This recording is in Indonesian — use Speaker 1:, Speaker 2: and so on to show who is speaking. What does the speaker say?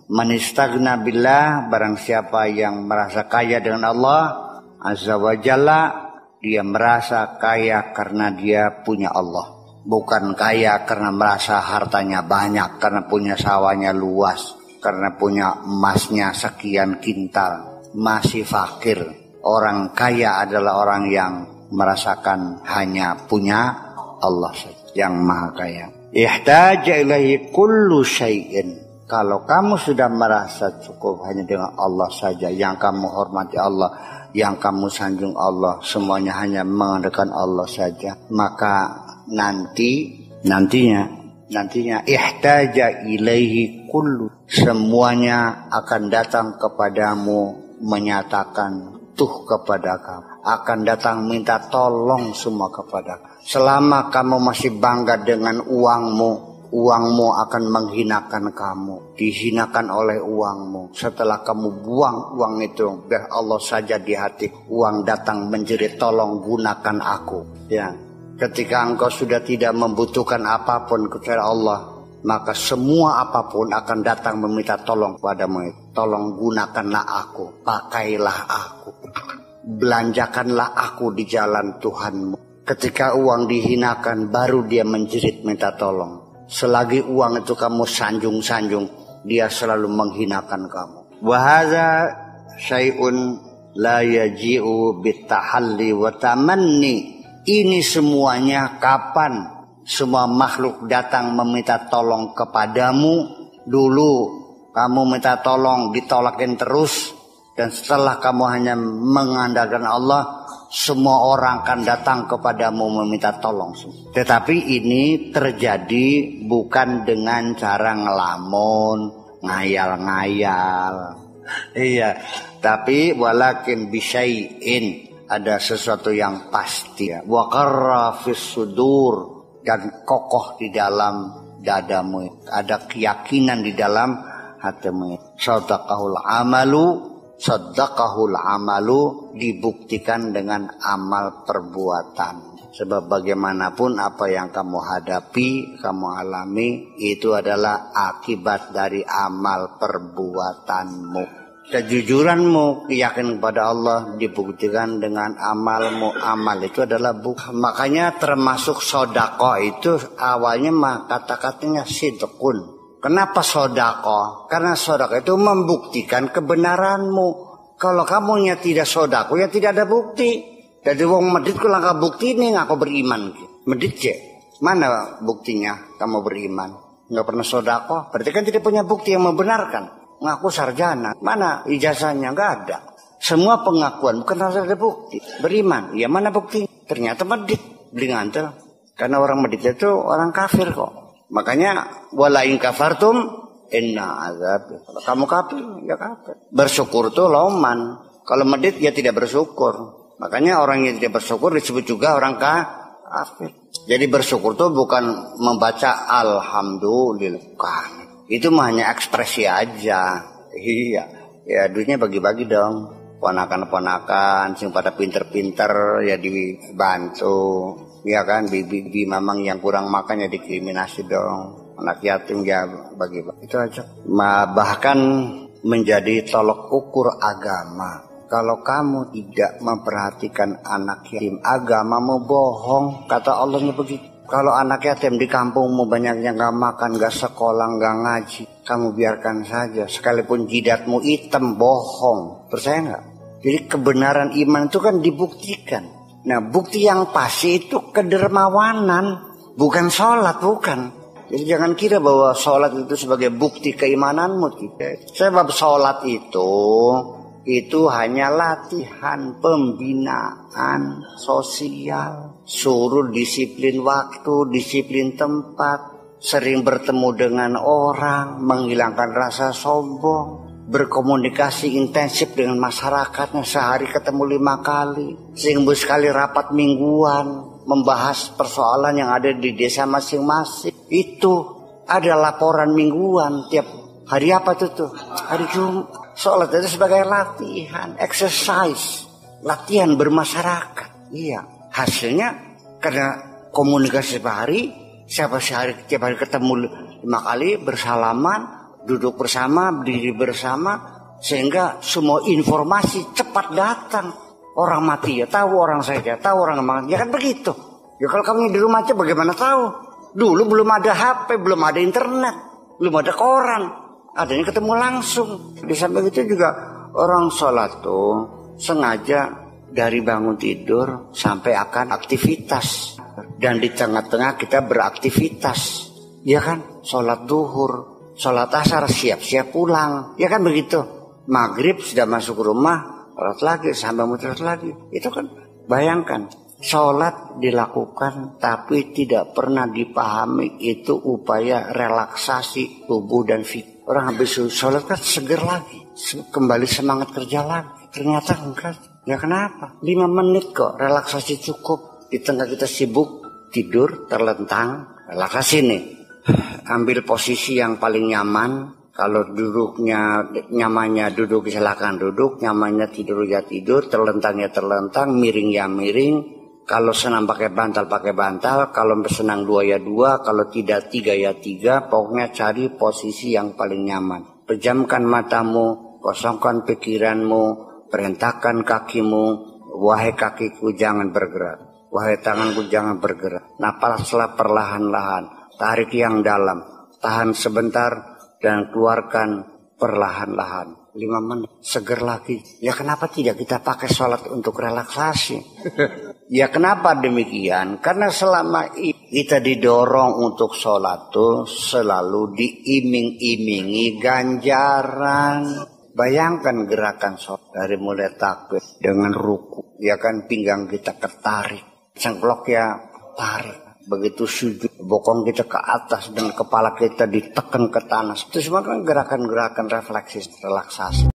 Speaker 1: Man istaghna billah, barang siapa yang merasa kaya dengan Allah Azza wa Jalla, dia merasa kaya karena dia punya Allah. Bukan kaya karena merasa hartanya banyak, karena punya sawahnya luas, karena punya emasnya sekian kintal. Masih fakir. Orang kaya adalah orang yang merasakan hanya punya Allah saja, yang maha kaya. Ihtaja ilaihi kullu syai'in. Kalau kamu sudah merasa cukup hanya dengan Allah saja, yang kamu hormati Allah, yang kamu sanjung Allah, semuanya hanya mengandalkan Allah saja, maka nantinya ihtaja ilaihi kullu, semuanya akan datang kepadamu menyatakan tuh kepada kamu, akan datang minta tolong semua kepada kamu. Selama kamu masih bangga dengan uangmu akan menghinakan kamu, dihinakan oleh uangmu. Setelah kamu buang uang itu, biar Allah saja di hati, uang datang menjerit, tolong gunakan aku. Ya, ketika engkau sudah tidak membutuhkan apapun kecuali Allah, maka semua apapun akan datang meminta tolong padamu. Tolong gunakanlah aku, pakailah aku, belanjakanlah aku di jalan Tuhanmu. Ketika uang dihinakan, baru dia menjerit minta tolong. Selagi uang itu kamu sanjung-sanjung, dia selalu menghinakan kamu. Wa hadza syai'un la yaji'u bitahalli wa tamanni. Ini semuanya kapan semua makhluk datang meminta tolong kepadamu? Dulu kamu minta tolong ditolakin terus, dan setelah kamu hanya mengandalkan Allah, semua orang akan datang kepadamu meminta tolong. Tetapi ini terjadi bukan dengan cara ngelamun, ngayal-ngayal. Iya, tapi walakin bisyai'in, ada sesuatu yang pasti. Wa qarra fis sudur, dan kokoh di dalam dadamu. Ada keyakinan di dalam hatimu. Sadaqahul amalu, dibuktikan dengan amal perbuatan. Sebab bagaimanapun apa yang kamu hadapi, kamu alami, itu adalah akibat dari amal perbuatanmu. Kejujuranmu, keyakinan kepada Allah dibuktikan dengan amalmu. Amal itu adalah bukti. Makanya termasuk sodako itu awalnya kata-katanya sidqun. Kenapa sodako? Karena sodako itu membuktikan kebenaranmu. Kalau kamunya tidak sodako, ya tidak ada bukti. Jadi wong medit ku langkah bukti ini ngaku beriman. Medit cek, mana buktinya kamu beriman? Nggak pernah sodako, berarti kan tidak punya bukti yang membenarkan. Ngaku sarjana, mana ijazahnya? Nggak ada. Semua pengakuan bukan harus ada bukti. Beriman, ya mana bukti? Ternyata medit, beli ngantel. Karena orang medit itu orang kafir kok. Makanya wala in kafartum inna azab. Kalau kamu kafir, ya kafir. Bersyukur tuh loman. Kalau medit ya tidak bersyukur. Makanya orang yang tidak bersyukur disebut juga orang kafir. Jadi bersyukur tuh bukan membaca alhamdulillah. Itu mah hanya ekspresi aja. Iya. Ya duitnya bagi-bagi dong. Ponakan-ponakan sing pada pinter-pinter ya dibantu. Ya kan, bibi mamang yang kurang makan ya dikriminasi dong. Anak yatim ya bagi-bagi. Itu aja. Bahkan menjadi tolok ukur agama. Kalau kamu tidak memperhatikan anak yatim, agamamu bohong. Kata Allahnya begitu. Kalau anak yatim di kampungmu banyaknya gak makan, gak sekolah, gak ngaji, kamu biarkan saja. Sekalipun jidatmu hitam, bohong. Percaya gak? Jadi kebenaran iman itu kan dibuktikan. Nah, bukti yang pasti itu kedermawanan, bukan sholat, bukan. Jadi jangan kira bahwa sholat itu sebagai bukti keimananmu. Sebab sholat itu hanya latihan pembinaan sosial. Suruh disiplin waktu, disiplin tempat, sering bertemu dengan orang, menghilangkan rasa sombong, berkomunikasi intensif dengan masyarakatnya, sehari ketemu 5 kali, seminggu sekali rapat mingguan, membahas persoalan yang ada di desa masing-masing. Itu ada laporan mingguan tiap hari. Apa itu tuh? Hari Jumat. Sholat itu sebagai latihan, exercise, latihan bermasyarakat. Iya. Hasilnya karena komunikasi sehari, tiap hari ketemu 5 kali, bersalaman, duduk bersama, berdiri bersama, sehingga semua informasi cepat datang. Orang mati ya tahu, orang sehat tahu, orang mati ya kan begitu. Ya kalau kamu di rumah aja bagaimana tahu? Dulu belum ada HP, belum ada internet, belum ada koran, adanya ketemu langsung. Di samping itu juga orang sholat tuh sengaja dari bangun tidur sampai akan aktivitas, dan di tengah-tengah kita beraktivitas, ya kan? Sholat duhur, sholat asar, siap-siap pulang, ya kan begitu. Maghrib sudah masuk rumah, sholat lagi, sampai muter lagi. Itu kan bayangkan, sholat dilakukan tapi tidak pernah dipahami itu upaya relaksasi tubuh dan fisik. Orang habis sholat kan seger lagi, kembali semangat kerja lagi. Ternyata enggak. Ya kenapa? 5 menit kok relaksasi cukup. Di tengah kita sibuk tidur, terlentang, relaksasi nih. Ambil posisi yang paling nyaman. Kalau duduknya nyamannya duduk, silakan duduk. Nyamannya tidur ya tidur, terlentang ya terlentang, miring ya miring. Kalau senang pakai bantal, pakai bantal. Kalau senang 2 ya 2. Kalau tidak 3 ya 3. Pokoknya cari posisi yang paling nyaman. Pejamkan matamu, kosongkan pikiranmu, perintahkan kakimu. Wahai kakiku jangan bergerak, wahai tanganku jangan bergerak. Napaslah perlahan-lahan. Tarik yang dalam, tahan sebentar, dan keluarkan perlahan-lahan. 5 menit, seger lagi. Ya kenapa tidak kita pakai sholat untuk relaksasi? Ya kenapa demikian? Karena selama kita didorong untuk sholat tuh selalu diiming-imingi ganjaran. Bayangkan gerakan sholat dari mulai takbir dengan ruku, ya kan, pinggang kita ketarik, cengklok ya tarik. Begitu sujud, bokong kita ke atas dan kepala kita ditekan ke tanah. Itu semua kan gerakan-gerakan refleksi, relaksasi.